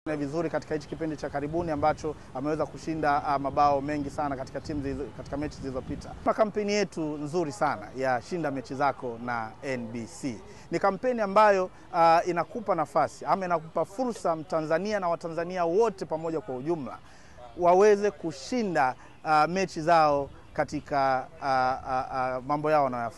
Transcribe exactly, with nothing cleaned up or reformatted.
vizuri katika hichi kipindi cha karibuni ambacho ameweza kushinda uh, mabao mengi sana katika timu zizo, katika mechi zilizopita. Na kampeni yetu nzuri sana ya shinda mechi zako na N B C. Ni kampeni ambayo uh, inakupa nafasi ama inakupa fursa Mtanzania na Watanzania wote pamoja kwa ujumla waweze kushinda uh, mechi zao katika uh, uh, uh, mambo yao wanayofanya.